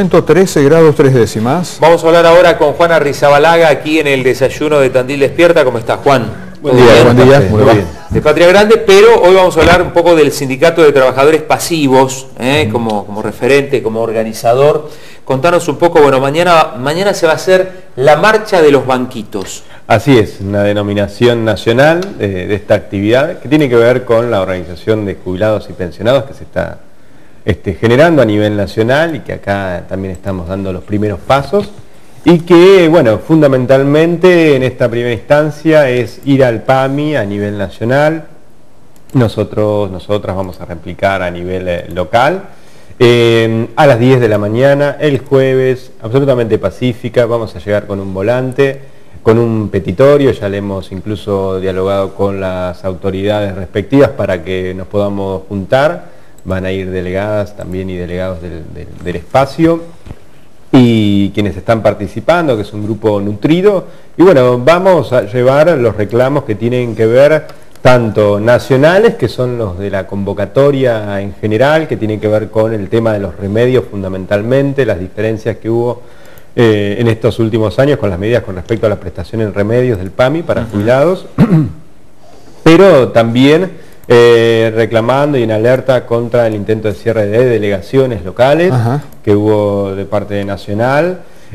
13 grados 3 décimas. Vamos a hablar ahora con Juan Arrizabalaga aquí en el desayuno de Tandil Despierta. ¿Cómo está, Juan? Buen día. Muy bien. De Patria Grande, pero hoy vamos a hablar un poco del Sindicato de Trabajadores Pasivos, como referente, como organizador. Contanos un poco, bueno, mañana se va a hacer la marcha de los banquitos. Así es, una denominación nacional de esta actividad que tiene que ver con la organización de jubilados y pensionados que se está generando a nivel nacional y que acá también estamos dando los primeros pasos y que, bueno, fundamentalmente en esta primera instancia es ir al PAMI a nivel nacional. Nosotras vamos a replicar a nivel local a las 10 de la mañana, el jueves, absolutamente pacífica. Vamos a llegar con un volante, con un petitorio, ya le hemos incluso dialogado con las autoridades respectivas para que nos podamos juntar. Van a ir delegadas también y delegados del espacio y quienes están participando, que es un grupo nutrido. Y bueno, vamos a llevar los reclamos que tienen que ver tanto nacionales, que son los de la convocatoria en general, que tienen que ver con el tema de los remedios fundamentalmente, las diferencias que hubo en estos últimos años con las medidas con respecto a la prestación en remedios del PAMI para jubilados, pero también reclamando y en alerta contra el intento de cierre de delegaciones locales que hubo de parte nacional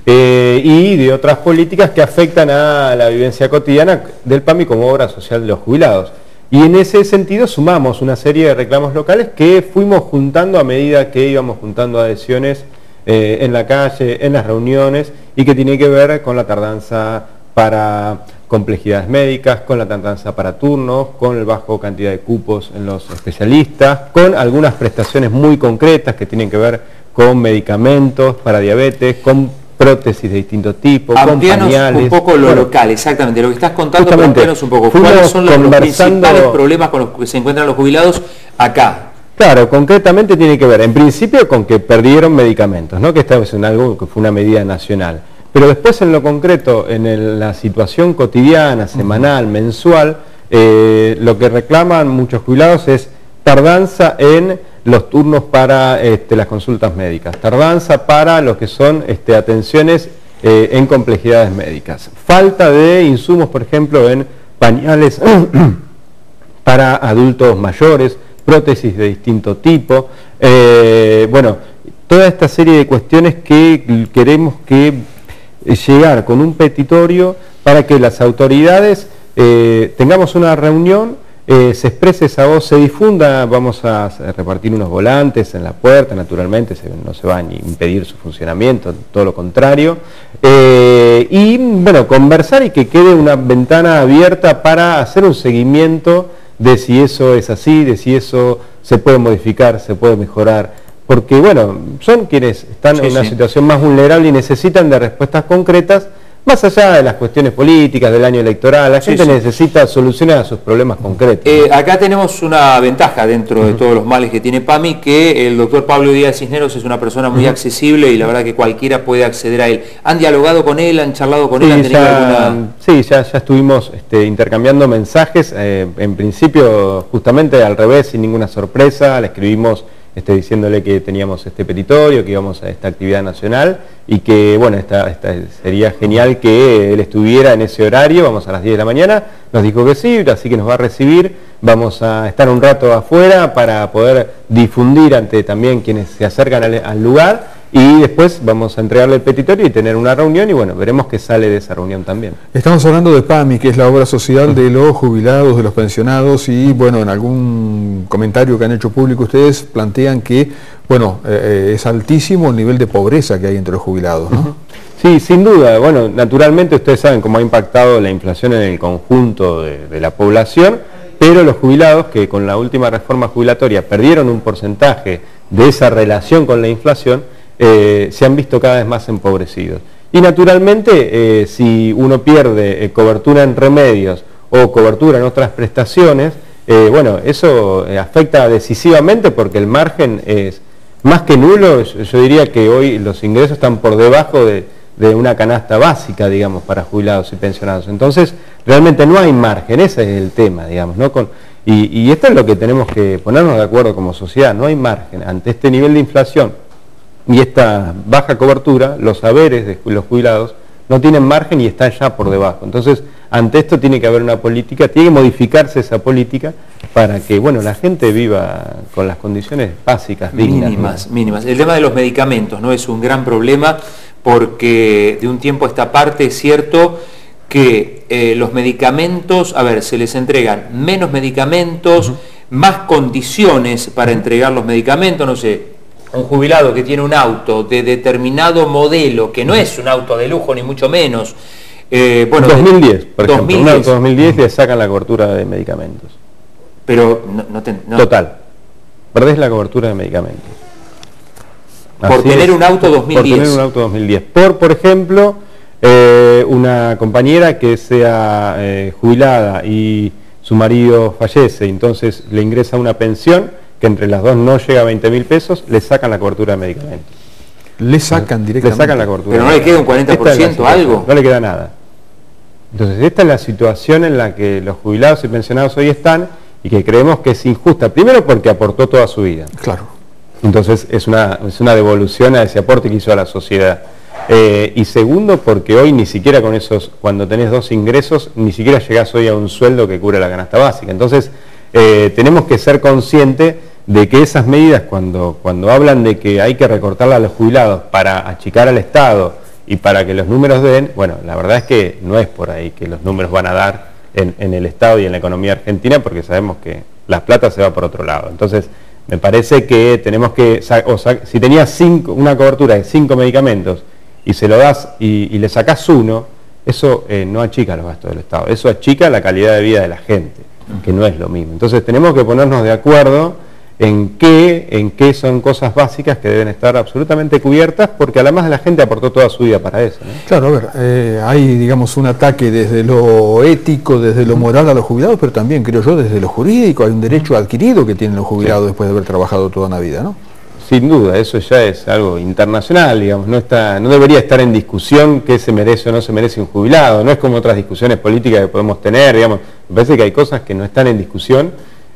y de otras políticas que afectan a la vivencia cotidiana del PAMI como obra social de los jubilados. Y en ese sentido sumamos una serie de reclamos locales que fuimos juntando a medida que íbamos juntando adhesiones en la calle, en las reuniones, y que tiene que ver con la tardanza para complejidades médicas, con la tardanza para turnos, con el bajo cantidad de cupos en los especialistas, con algunas prestaciones muy concretas que tienen que ver con medicamentos para diabetes, con prótesis de distinto tipo, con pañales. Un poco lo local, exactamente, lo que estás contando, amplíanos un poco. ¿Cuáles son los principales problemas con los que se encuentran los jubilados acá? Claro, concretamente tiene que ver, en principio, con que perdieron medicamentos, ¿no? Que esta es algo que fue una medida nacional. Pero después en lo concreto, en la situación cotidiana, semanal, mensual, lo que reclaman muchos jubilados es tardanza en los turnos para las consultas médicas, tardanza para lo que son atenciones en complejidades médicas, falta de insumos, por ejemplo, en pañales para adultos mayores, prótesis de distinto tipo, bueno, toda esta serie de cuestiones que queremos que llegar con un petitorio para que las autoridades tengamos una reunión, se exprese esa voz, se difunda. Vamos a repartir unos volantes en la puerta, naturalmente, no se va a impedir su funcionamiento, todo lo contrario, y bueno, conversar y que quede una ventana abierta para hacer un seguimiento de si eso es así, de si eso se puede modificar, se puede mejorar, porque bueno, son quienes están en una situación más vulnerable y necesitan de respuestas concretas, más allá de las cuestiones políticas, del año electoral. La gente necesita soluciones a sus problemas concretos. Acá tenemos una ventaja dentro de todos los males que tiene PAMI, que el doctor Pablo Díaz Cisneros es una persona muy accesible y la verdad que cualquiera puede acceder a él. ¿Han dialogado con él? ¿Han charlado con él? ¿Han tenido alguna...? Sí, ya estuvimos intercambiando mensajes, en principio justamente al revés, sin ninguna sorpresa. Le escribimos diciéndole que teníamos este petitorio, que íbamos a esta actividad nacional y que, bueno, sería genial que él estuviera en ese horario. Vamos a las 10 de la mañana, nos dijo que sí, así que nos va a recibir. Vamos a estar un rato afuera para poder difundir ante también quienes se acercan al lugar y después vamos a entregarle el petitorio y tener una reunión y bueno, veremos qué sale de esa reunión también. Estamos hablando de PAMI, que es la obra social de los jubilados, de los pensionados, y bueno, en algún comentario que han hecho público ustedes plantean que, bueno, es altísimo el nivel de pobreza que hay entre los jubilados, ¿no? Sí, sin duda. Bueno, naturalmente ustedes saben cómo ha impactado la inflación en el conjunto de la población, pero los jubilados que con la última reforma jubilatoria perdieron un porcentaje de esa relación con la inflación, se han visto cada vez más empobrecidos. Y naturalmente, si uno pierde cobertura en remedios o cobertura en otras prestaciones, bueno, eso afecta decisivamente porque el margen es más que nulo. Yo diría que hoy los ingresos están por debajo de una canasta básica, digamos, para jubilados y pensionados. Entonces, realmente no hay margen, ese es el tema, digamos, ¿no? Y esto es lo que tenemos que ponernos de acuerdo como sociedad, no hay margen ante este nivel de inflación y esta baja cobertura, los haberes de los jubilados no tienen margen y están ya por debajo. Entonces, ante esto tiene que haber una política, tiene que modificarse esa política para que, bueno, la gente viva con las condiciones básicas, dignas. Mínimas, mínimas. El tema de los medicamentos, ¿no? Es un gran problema porque de un tiempo a esta parte es cierto que los medicamentos, a ver, se les entregan menos medicamentos, más condiciones para entregar los medicamentos, no sé, un jubilado que tiene un auto de determinado modelo, que no es un auto de lujo ni mucho menos. Bueno, 2010, por ejemplo, 2010. un auto 2010 le sacan la cobertura de medicamentos. Pero no. Total, perdés la cobertura de medicamentos. Por tener un auto 2010. Por tener un auto 2010. Por ejemplo, una compañera que sea jubilada y su marido fallece, entonces le ingresa una pensión que entre las dos no llega a 20.000 pesos, le sacan la cobertura de medicamentos. Le sacan directamente. Le sacan la cobertura. Pero no le queda un 40% algo. No le queda nada. Entonces esta es la situación en la que los jubilados y pensionados hoy están y que creemos que es injusta. Primero porque aportó toda su vida. Claro. Entonces es una devolución a ese aporte que hizo a la sociedad. Y segundo porque hoy ni siquiera con esos, cuando tenés dos ingresos, ni siquiera llegás hoy a un sueldo que cubre la canasta básica. Entonces tenemos que ser conscientes de que esas medidas, cuando hablan de que hay que recortarle a los jubilados para achicar al Estado y para que los números den, bueno, la verdad es que no es por ahí que los números van a dar en el Estado y en la economía argentina, porque sabemos que la plata se va por otro lado. Entonces, me parece que tenemos que, si tenías una cobertura de 5 medicamentos y se lo das y le sacás uno, eso no achica los gastos del Estado, eso achica la calidad de vida de la gente, que no es lo mismo. Entonces tenemos que ponernos de acuerdo en qué son cosas básicas que deben estar absolutamente cubiertas, porque además la gente aportó toda su vida para eso, ¿no? Claro, a ver, hay, digamos, un ataque desde lo ético, desde lo moral a los jubilados, pero también, creo yo, desde lo jurídico. Hay un derecho adquirido que tienen los jubilados después de haber trabajado toda una vida, ¿no? Sin duda, eso ya es algo internacional, digamos, no debería estar en discusión qué se merece o no se merece un jubilado, no es como otras discusiones políticas que podemos tener, digamos, me parece que hay cosas que no están en discusión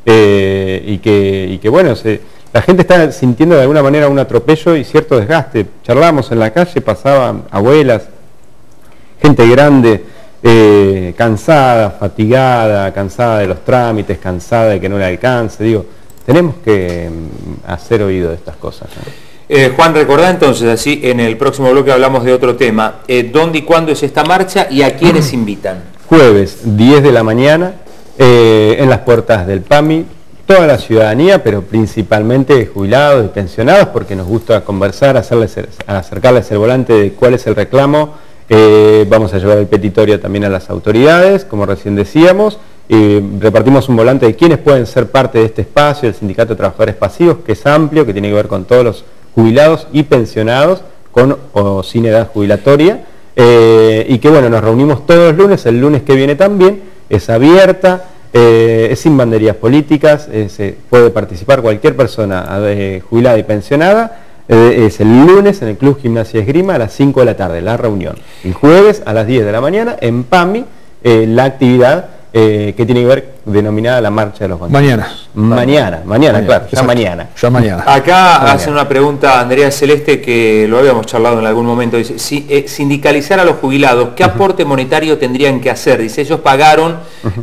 y que bueno, la gente está sintiendo de alguna manera un atropello y cierto desgaste. Charlábamos en la calle, pasaban abuelas, gente grande, cansada, fatigada, cansada de los trámites, cansada de que no le alcance, digo, tenemos que hacer oído de estas cosas, ¿no? Juan, recordá entonces, así en el próximo bloque hablamos de otro tema, ¿dónde y cuándo es esta marcha y a quiénes invitan? Jueves, 10 de la mañana, en las puertas del PAMI, toda la ciudadanía, pero principalmente jubilados y pensionados, porque nos gusta conversar, acercarles el volante de cuál es el reclamo. Vamos a llevar el petitorio también a las autoridades, como recién decíamos. Repartimos un volante de quiénes pueden ser parte de este espacio, el Sindicato de Trabajadores Pasivos, que es amplio, que tiene que ver con todos los jubilados y pensionados, con o sin edad jubilatoria, y que bueno, nos reunimos todos los lunes, el lunes que viene también, es abierta, es sin banderías políticas, puede participar cualquier persona jubilada y pensionada. Es el lunes en el Club Gimnasia Esgrima a las 5 de la tarde, la reunión. El jueves a las 10 de la mañana en PAMI, la actividad que tiene que ver denominada la Marcha de los Banqueros. Mañana, claro, ya mañana. Ya mañana. Acá hace una pregunta Andrea Celeste, que lo habíamos charlado en algún momento. Dice, sindicalizar a los jubilados, ¿qué aporte monetario tendrían que hacer? Dice, ellos pagaron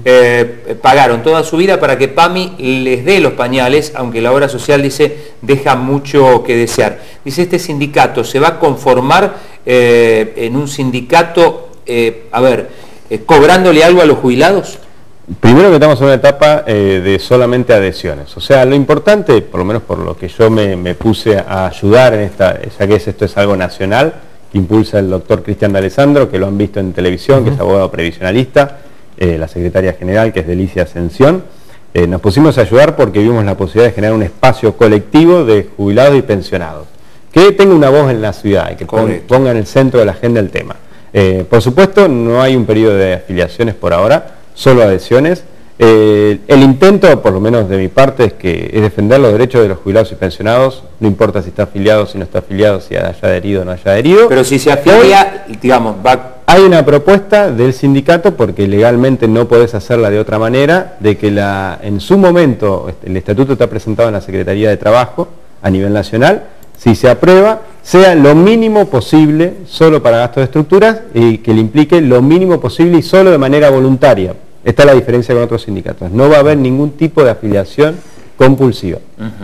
toda su vida para que PAMI les dé los pañales, aunque la obra social, dice, deja mucho que desear. Dice, este sindicato se va a conformar en un sindicato, cobrándole algo a los jubilados. Primero que estamos en una etapa de solamente adhesiones, o sea, lo importante, por lo menos por lo que yo me puse a ayudar en esta, ya que esto es algo nacional, que impulsa el doctor Cristian D'Alessandro, que lo han visto en televisión, que es abogado previsionalista, la secretaria general, que es Delicia Ascensión, nos pusimos a ayudar porque vimos la posibilidad de generar un espacio colectivo de jubilados y pensionados, que tenga una voz en la ciudad y que ponga en el centro de la agenda el tema. Por supuesto, no hay un periodo de afiliaciones por ahora, solo adhesiones. El intento, por lo menos de mi parte, es defender los derechos de los jubilados y pensionados, no importa si está afiliado, si no está afiliado, si haya adherido o no haya adherido. Pero si se afilia, digamos, hay una propuesta del sindicato, porque legalmente no podés hacerla de otra manera, de que en su momento, el estatuto está presentado en la Secretaría de Trabajo a nivel nacional, si se aprueba, sea lo mínimo posible solo para gastos de estructuras y que le implique lo mínimo posible y solo de manera voluntaria. Esta es la diferencia con otros sindicatos. No va a haber ningún tipo de afiliación compulsiva.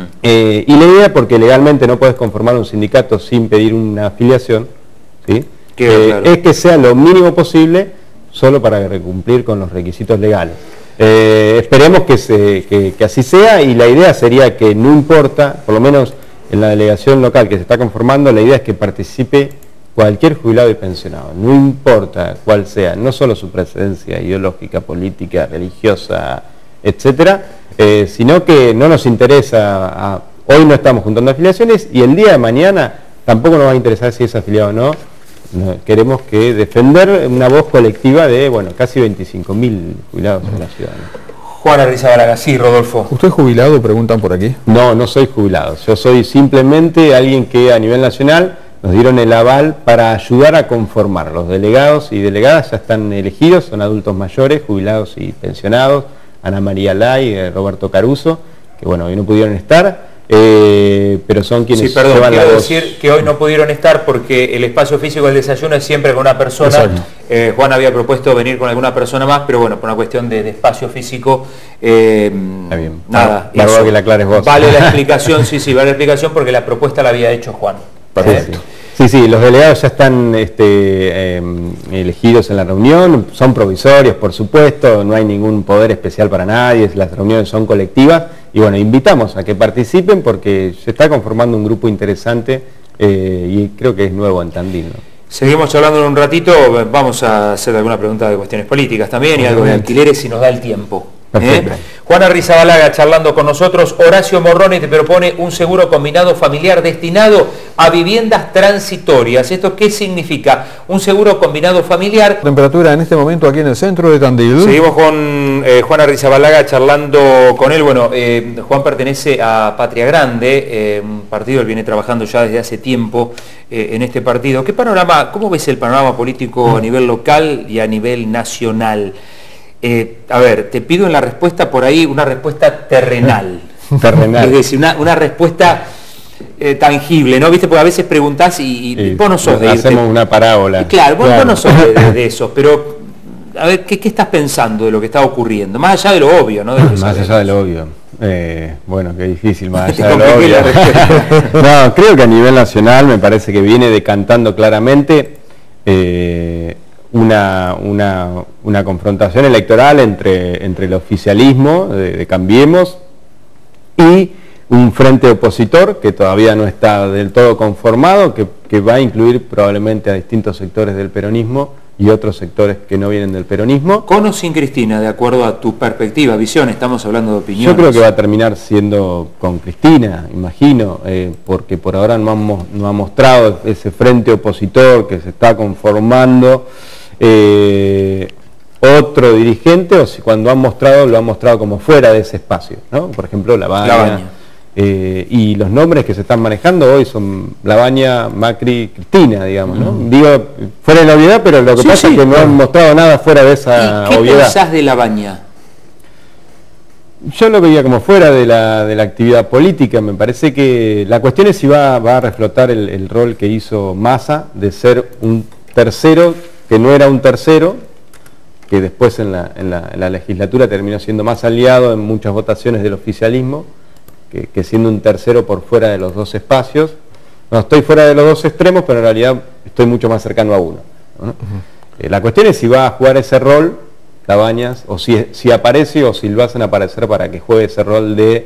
Y la idea, porque legalmente no puedes conformar un sindicato sin pedir una afiliación, ¿sí? Claro, es que sea lo mínimo posible solo para cumplir con los requisitos legales. Esperemos que así sea, y la idea sería que no importa, por lo menos en la delegación local que se está conformando, la idea es que participe cualquier jubilado y pensionado, no importa cuál sea, no solo su presidencia ideológica, política, religiosa, etcétera, sino que no nos interesa, hoy no estamos juntando afiliaciones y el día de mañana tampoco nos va a interesar si es afiliado o no. Queremos que defender una voz colectiva de, bueno, casi 25.000 jubilados en la ciudad, ¿no? Juan Arrizabalaga, sí, Rodolfo. ¿Usted es jubilado? Preguntan por aquí. No, no soy jubilado. Yo soy simplemente alguien que a nivel nacional nos dieron el aval para ayudar a conformar. Los delegados y delegadas ya están elegidos, son adultos mayores, jubilados y pensionados. Ana María Lai, Roberto Caruso, que bueno, hoy no pudieron estar. Pero son quienes sí, perdón, llevan quiero la voz. decir que hoy no pudieron estar porque el espacio físico del desayuno es siempre con una persona. Juan había propuesto venir con alguna persona más, pero bueno, por una cuestión de espacio físico, está bien. nada. Bárbaro que la aclares vos. Vale la explicación, sí, vale la explicación porque la propuesta la había hecho Juan. Perfecto. Sí, los delegados ya están elegidos en la reunión, son provisorios, por supuesto, no hay ningún poder especial para nadie, las reuniones son colectivas y bueno, invitamos a que participen porque se está conformando un grupo interesante y creo que es nuevo en Tandil, ¿no? Seguimos charlando en un ratito, vamos a hacer alguna pregunta de cuestiones políticas también y algo de alquileres si nos da el tiempo. Juan Arrizabalaga charlando con nosotros. Horacio Morrone te propone un seguro combinado familiar destinado a viviendas transitorias. ¿Esto qué significa? Un seguro combinado familiar. Temperatura en este momento aquí en el centro de Tandil. Seguimos con Juan Arrizabalaga charlando con él. Bueno, Juan pertenece a Patria Grande, un partido, él viene trabajando ya desde hace tiempo en este partido. ¿Qué panorama, cómo ves el panorama político a nivel local y a nivel nacional? A ver, te pido en la respuesta por ahí una respuesta terrenal. Es decir, una respuesta tangible, ¿no? ¿Viste? Porque a veces preguntás y vos no sos de irte. Hacemos una parábola. Claro, vos no sos de eso, pero a ver, ¿qué estás pensando de lo que está ocurriendo? Más allá de lo obvio, ¿no? Más allá de lo obvio. Bueno, qué difícil, más allá de lo obvio. No, creo que a nivel nacional me parece que viene decantando claramente una confrontación electoral entre el oficialismo de Cambiemos y un frente opositor que todavía no está del todo conformado, que va a incluir probablemente a distintos sectores del peronismo y otros sectores que no vienen del peronismo. ¿Con o sin Cristina, de acuerdo a tu perspectiva, visión? Estamos hablando de opiniones. Yo creo que va a terminar siendo con Cristina, imagino, porque por ahora no ha mostrado ese frente opositor que se está conformando. Otro dirigente, o si cuando han mostrado, lo han mostrado como fuera de ese espacio, ¿no? Por ejemplo, Labaña. Y los nombres que se están manejando hoy son Labaña, Macri, Cristina, digamos, ¿no? Digo, fuera de la obviedad, pero lo que pasa es que no han mostrado nada fuera de esa obviedad. ¿Qué pensás de Labaña? Yo lo veía como fuera de la actividad política. Me parece que la cuestión es si va a reflotar el rol que hizo Massa de ser un tercero que no era un tercero, que después en la legislatura terminó siendo más aliado en muchas votaciones del oficialismo, que siendo un tercero por fuera de los dos espacios. No estoy fuera de los dos extremos, pero en realidad estoy mucho más cercano a uno, ¿no? La cuestión es si va a jugar ese rol Labañas, o si aparece o si lo hacen aparecer para que juegue ese rol de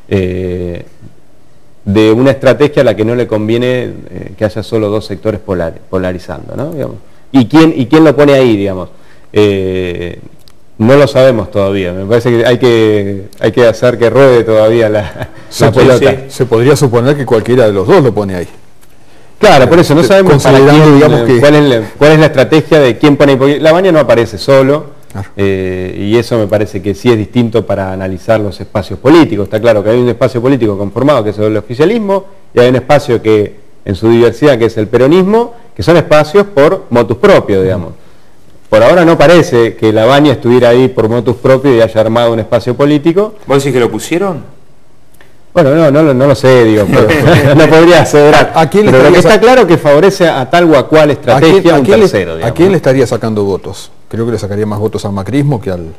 una estrategia a la que no le conviene que haya solo dos sectores polarizando, ¿no? Digamos. ¿Y quién lo pone ahí, digamos? No lo sabemos todavía. Me parece que hay que hacer que ruede todavía la pelota. Sí. Se podría suponer que cualquiera de los dos lo pone ahí. Claro, por eso no sabemos para quién, digamos, cuál es la estrategia de quién pone ahí. Porque Labaña no aparece solo, claro. Y eso me parece que sí es distinto para analizar los espacios políticos. Está claro que hay un espacio político conformado que es el oficialismo y hay un espacio que en su diversidad que es el peronismo, que son espacios por motus propio, digamos. Por ahora no parece que Labaña estuviera ahí por motus propio y haya armado un espacio político. ¿Vos decís que lo pusieron? Bueno, no lo sé, digo, pero no podría aseverar. Pero lo que está claro es que favorece a tal o a cual estrategia un tercero. ¿A quién le estaría sacando votos? Creo que le sacaría más votos al macrismo que al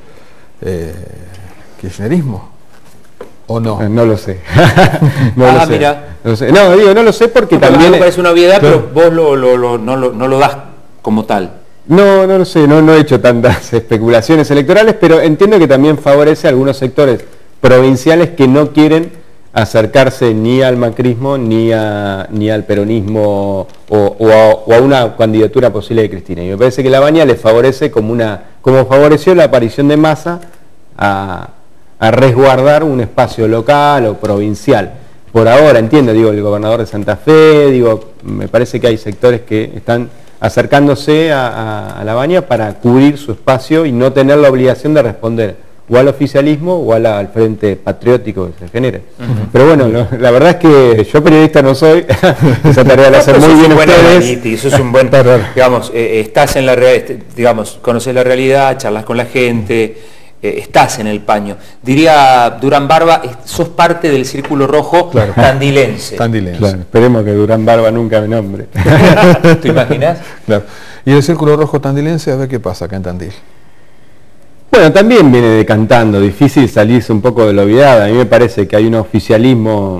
kirchnerismo. ¿O no? No lo sé. Lo sé. Mira. No lo sé. No, digo, no lo sé porque también... Me parece una obviedad, claro. Pero vos no lo das como tal. No lo sé, no he hecho tantas especulaciones electorales, pero entiendo que también favorece a algunos sectores provinciales que no quieren acercarse ni al macrismo ni al peronismo o a una candidatura posible de Cristina. Y me parece que La Baña le favorece como favoreció la aparición de Massa a resguardar un espacio local o provincial. Por ahora, entiendo, digo, el gobernador de Santa Fe, digo, me parece que hay sectores que están acercándose a La Baña para cubrir su espacio y no tener la obligación de responder o al oficialismo o al frente patriótico que se genere. Pero bueno, la verdad es que yo periodista no soy, esa tarea la hacen muy bien ustedes. Eso es un buen, digamos, estás en la realidad, digamos, conoces la realidad, charlas con la gente, estás en el paño. Diría Durán Barba, sos parte del círculo rojo tandilense. Claro, esperemos que Durán Barba nunca me nombre. ¿Te imaginas? Claro. Y el círculo rojo tandilense, a ver qué pasa acá en Tandil. Bueno, también viene decantando, difícil salirse un poco de la obviedad. A mí me parece que hay un oficialismo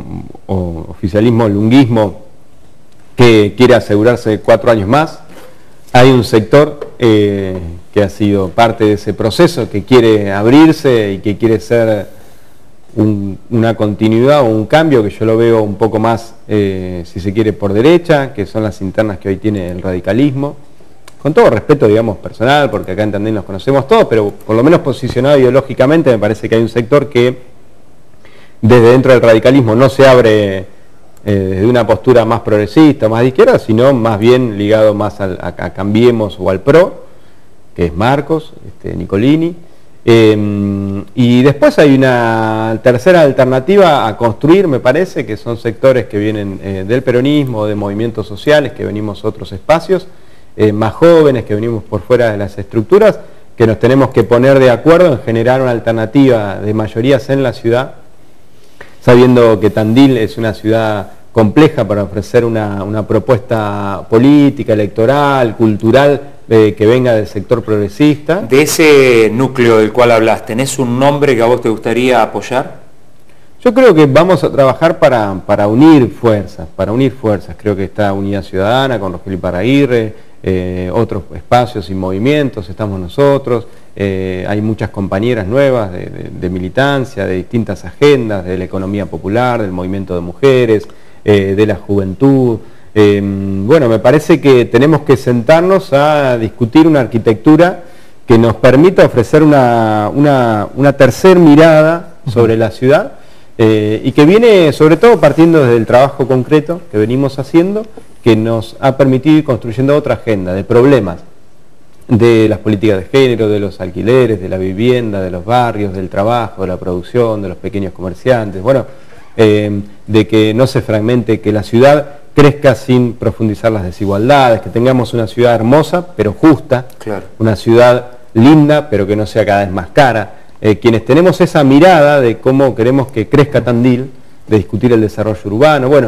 lunguismo que quiere asegurarse 4 años más. Hay un sector que ha sido parte de ese proceso, que quiere abrirse y que quiere ser una continuidad o un cambio, que yo lo veo un poco más, si se quiere, por derecha, que son las internas que hoy tiene el radicalismo. Con todo respeto, digamos, personal, porque acá en Tandil nos conocemos todos, pero por lo menos posicionado ideológicamente me parece que hay un sector que desde dentro del radicalismo no se abre desde una postura más progresista, más de izquierda, sino más bien ligado más a Cambiemos o al PRO, que es Marcos, Nicolini. Y después hay una tercera alternativa a construir, me parece, que son sectores que vienen del peronismo, de movimientos sociales, que venimos a otros espacios, más jóvenes, que venimos por fuera de las estructuras, que nos tenemos que poner de acuerdo en generar una alternativa de mayorías en la ciudad, sabiendo que Tandil es una ciudad compleja para ofrecer una propuesta política, electoral, cultural, que venga del sector progresista. De ese núcleo del cual hablas, ¿tenés un nombre que a vos te gustaría apoyar? Yo creo que vamos a trabajar para unir fuerzas, Creo que está Unidad Ciudadana con Rogelio Iparraguirre, otros espacios y movimientos, estamos nosotros, hay muchas compañeras nuevas de militancia, de distintas agendas, de la economía popular, del movimiento de mujeres, de la juventud. Bueno, me parece que tenemos que sentarnos a discutir una arquitectura que nos permita ofrecer una tercer mirada sobre la ciudad, y que viene sobre todo partiendo desde el trabajo concreto que venimos haciendo, que nos ha permitido ir construyendo otra agenda de problemas, de las políticas de género, de los alquileres, de la vivienda, de los barrios, del trabajo, de la producción, de los pequeños comerciantes, bueno, de que no se fragmente, que la ciudad crezca sin profundizar las desigualdades, que tengamos una ciudad hermosa pero justa, una ciudad linda pero que no sea cada vez más cara. Quienes tenemos esa mirada de cómo queremos que crezca Tandil, de discutir el desarrollo urbano, bueno,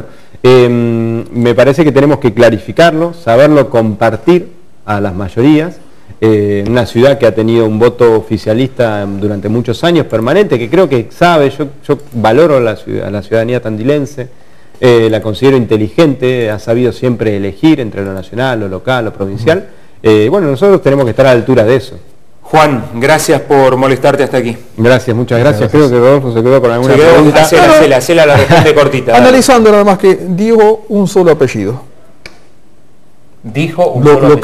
me parece que tenemos que clarificarlo, saberlo compartir a las mayorías. Una ciudad que ha tenido un voto oficialista durante muchos años permanente, que creo que sabe, yo valoro a la ciudadanía tandilense, la considero inteligente, ha sabido siempre elegir entre lo nacional, lo local, lo provincial. Bueno, nosotros tenemos que estar a la altura de eso. Juan, gracias por molestarte hasta aquí. Gracias, muchas gracias. Creo que Rodolfo se quedó con alguna pregunta. Hacela, la responde cortita. Analizando nada más que dijo un solo apellido. Dijo un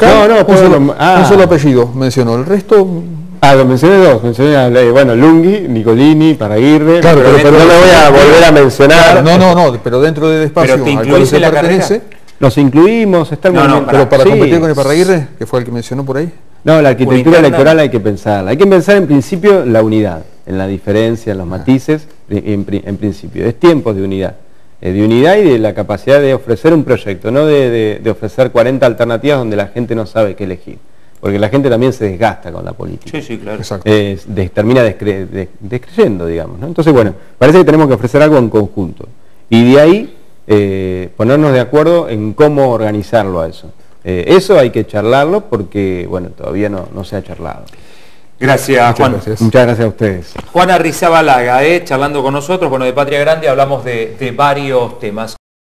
solo apellido mencionó. El resto... lo mencioné dos. Mencioné bueno, Lunghi, Nicolini, Iparraguirre. Claro, pero no lo voy a volver a mencionar. No, pero dentro del espacio al cual se pertenece. Los incluimos, está el movimiento. Pero para competir con Iparraguirre, que fue el que mencionó por ahí. No, la arquitectura electoral hay que pensarla. Hay que pensar en principio la unidad, en la diferencia, en los matices, en principio. Es tiempos de unidad y de la capacidad de ofrecer un proyecto, no de ofrecer 40 alternativas donde la gente no sabe qué elegir. porque la gente también se desgasta con la política. Sí, sí, claro. Exacto. Termina descreyendo, digamos, ¿no? Entonces, bueno, parece que tenemos que ofrecer algo en conjunto. Y de ahí ponernos de acuerdo en cómo organizarlo a eso. Eso hay que charlarlo porque, bueno, todavía no se ha charlado. Gracias, Juan. Gracias. Muchas gracias a ustedes. Juan Arrizabalaga, charlando con nosotros, bueno, de Patria Grande hablamos de varios temas.